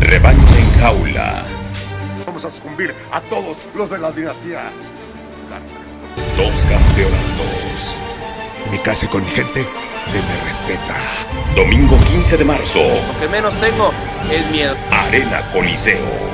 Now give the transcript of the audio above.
Revancha en jaula. Vamos a sucumbir a todos los de la dinastía Garza. Dos campeonatos. Mi clase con mi gente se me respeta. Domingo 15 de marzo. Lo que menos tengo es miedo. Arena Coliseo.